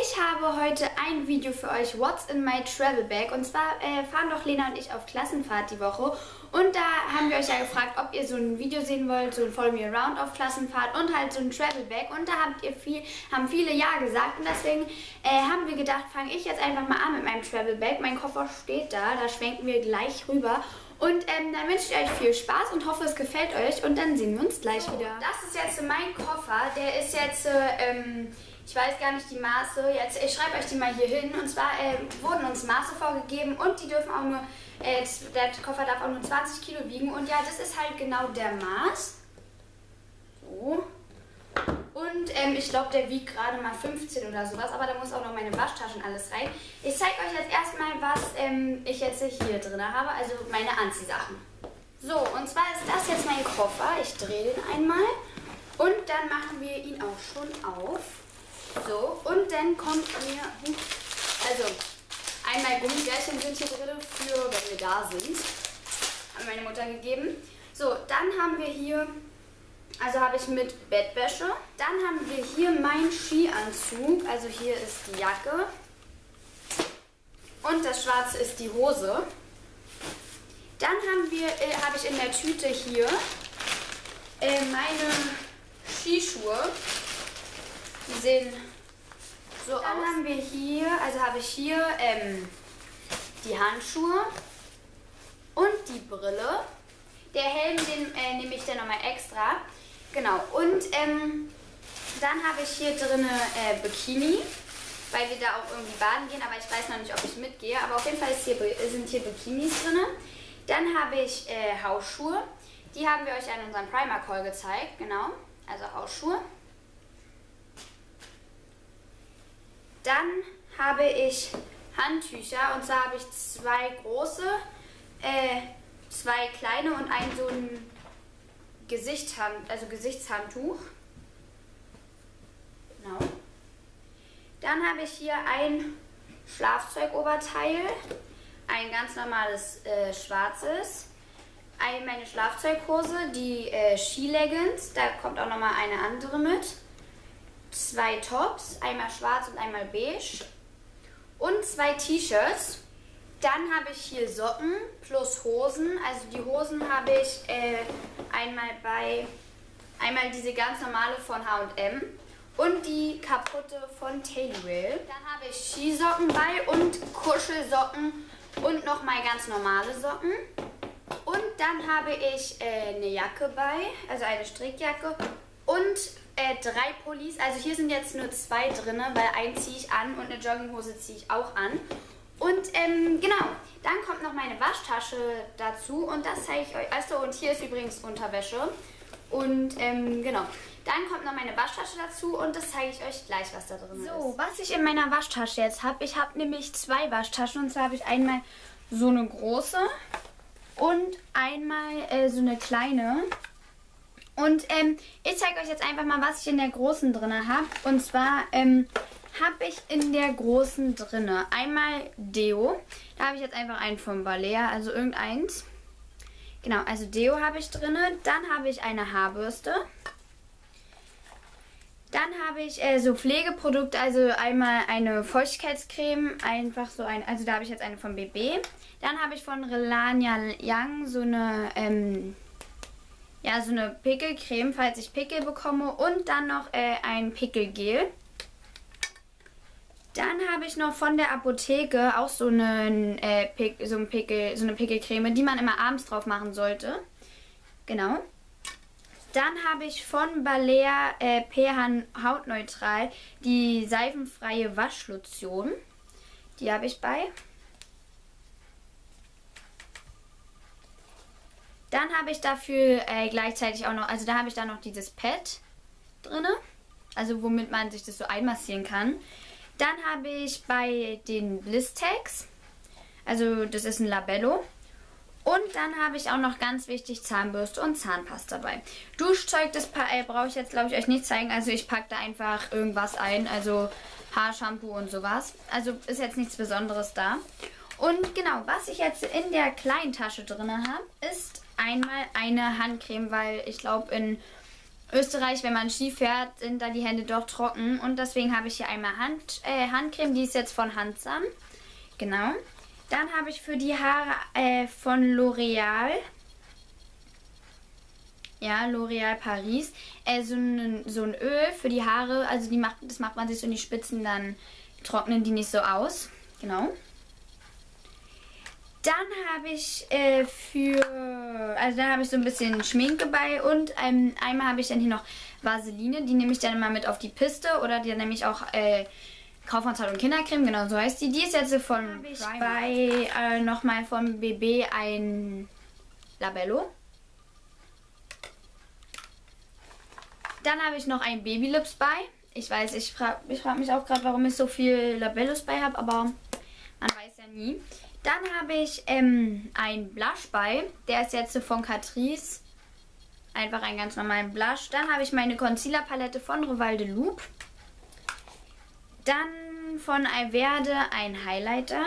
Ich habe heute ein Video für euch, What's in my Travel Bag. Und zwar fahren doch Lena und ich auf Klassenfahrt die Woche. Und da haben wir euch ja gefragt, ob ihr so ein Video sehen wollt, so ein Follow Me Around auf Klassenfahrt und halt so ein Travel Bag. Und da haben viele Ja gesagt. Und deswegen haben wir gedacht, fange ich jetzt einfach mal an mit meinem Travel Bag. Mein Koffer steht da, da schwenken wir gleich rüber. Und dann wünsche ich euch viel Spaß und hoffe, es gefällt euch. Und dann sehen wir uns gleich wieder. Das ist jetzt mein Koffer. Der ist jetzt, ich weiß gar nicht die Maße. Jetzt, ich schreibe euch die mal hier hin. Und zwar wurden uns Maße vorgegeben und die dürfen auch nur, der Koffer darf auch nur 20 Kilo wiegen. Und ja, das ist halt genau der Maß. So. Und ich glaube, der wiegt gerade mal 15 oder sowas, aber da muss auch noch meine Waschtasche und alles rein. Ich zeige euch jetzt erstmal, was ich jetzt hier drin habe, also meine Anziehsachen. So, und zwar ist das jetzt mein Koffer. Ich drehe den einmal und dann machen wir ihn auch schon auf. So, und dann kommt mir, also einmal Gummibärchen sind hier drin, für wenn wir da sind. Hat meine Mutter gegeben. So, dann haben wir hier... Also habe ich mit Bettwäsche. Dann haben wir hier meinen Skianzug. Also hier ist die Jacke. Und das Schwarze ist die Hose. Dann habe ich in der Tüte hier meine Skischuhe. Die sehen so aus. Dann haben wir hier, habe ich hier die Handschuhe und die Brille. Der Helm, den nehme ich dann nochmal extra. Genau, und dann habe ich hier drin Bikini, weil wir da auch irgendwie baden gehen, aber ich weiß noch nicht, ob ich mitgehe. Aber auf jeden Fall sind hier Bikinis drin. Dann habe ich Hausschuhe. Die haben wir euch an unserem Primark Haul gezeigt, genau, also Hausschuhe. Dann habe ich Handtücher, und zwar habe ich zwei große, zwei kleine und ein so ein Gesichtshandtuch. Genau. Dann habe ich hier ein Schlafzeugoberteil, ein ganz normales schwarzes, meine Schlafzeughose, die Skileggings, da kommt auch nochmal eine andere mit, zwei Tops, einmal schwarz und einmal beige und zwei T-Shirts. Dann habe ich hier Socken plus Hosen. Also die Hosen habe ich einmal diese ganz normale von H&M und die kaputte von Tailwill. Dann habe ich Skisocken bei und Kuschelsocken und nochmal ganz normale Socken. Und dann habe ich eine Jacke bei, also eine Strickjacke und 3 Pullis. Also hier sind jetzt nur 2 drin, weil einen ziehe ich an und eine Jogginghose ziehe ich auch an. Und genau, dann kommt noch meine Waschtasche dazu und das zeige ich euch. Achso, und hier ist übrigens Unterwäsche. Und genau, dann kommt noch meine Waschtasche dazu und das zeige ich euch gleich, was da drin ist. So, was ich in meiner Waschtasche jetzt habe, ich habe nämlich 2 Waschtaschen. Und zwar habe ich einmal so eine große und einmal so eine kleine. Und ich zeige euch jetzt einfach mal, was ich in der großen drin habe. Und zwar habe ich in der großen drinne einmal Deo. Da habe ich jetzt einfach einen von Balea, also irgendeins. Genau, also Deo habe ich drinne. Dann habe ich eine Haarbürste. Dann habe ich so Pflegeprodukte, also einmal eine Feuchtigkeitscreme, einfach so eine, also da habe ich jetzt eine von BB. Dann habe ich von Relania Young so eine, so eine Pickelcreme, falls ich Pickel bekomme. Und dann noch ein Pickelgel. Dann habe ich noch von der Apotheke auch so eine Pickelcreme, die man immer abends drauf machen sollte. Genau. Dann habe ich von Balea pH Hautneutral die seifenfreie Waschlotion. Die habe ich bei. Dann habe ich dafür gleichzeitig auch noch, also da habe ich dann noch dieses Pad drin, also womit man sich das so einmassieren kann. Dann habe ich bei den Blistex, also das ist ein Labello. Und dann habe ich auch noch ganz wichtig Zahnbürste und Zahnpasta dabei. Duschzeug, das brauche ich jetzt, glaube ich, euch nicht zeigen. Also ich packe da einfach irgendwas ein, also Haarshampoo und sowas. Also ist jetzt nichts Besonderes da. Und genau, was ich jetzt in der kleinen Tasche drin habe, ist einmal eine Handcreme, weil ich glaube in Österreich, wenn man Ski fährt, sind da die Hände doch trocken. Und deswegen habe ich hier einmal Handcreme. Die ist jetzt von Handsam. Genau. Dann habe ich für die Haare von L'Oreal. Ja, L'Oreal Paris. So ein Öl für die Haare. Also das macht man sich so in die Spitzen, dann trocknen die nicht so aus. Genau. Dann habe ich dann habe ich so ein bisschen Schminke bei und einmal habe ich dann hier noch Vaseline. Die nehme ich dann immer mit auf die Piste oder die nehme ich auch Kaufmannshaut und Kindercreme, genau so heißt die. Die ist jetzt von bei nochmal vom BB ein Labello. Dann habe ich noch ein Babylips bei. Ich weiß, ich frag mich auch gerade, warum ich so viel Labellos bei habe, aber man weiß ja nie. Dann habe ich einen Blush bei. Der ist jetzt von Catrice. Einfach einen ganz normalen Blush. Dann habe ich meine Concealer-Palette von Rival de Loop. Dann von Alverde ein Highlighter.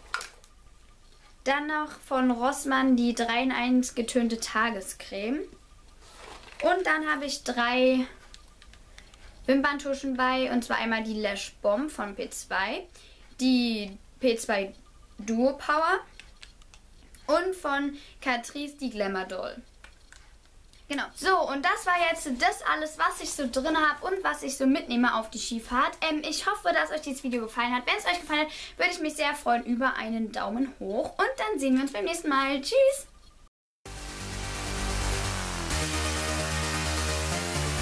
Dann noch von Rossmann die 3-in-1 getönte Tagescreme. Und dann habe ich 3 Wimperntuschen bei. Und zwar einmal die Lash Bomb von P2. Die P2 Duo Power und von Catrice die Glamour Doll. Genau. So, und das war jetzt das alles, was ich so drin habe und was ich so mitnehme auf die Skifahrt. Ich hoffe, dass euch dieses Video gefallen hat. Wenn es euch gefallen hat, würde ich mich sehr freuen über einen Daumen hoch. Und dann sehen wir uns beim nächsten Mal. Tschüss!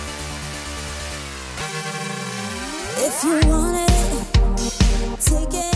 If you want it, take it.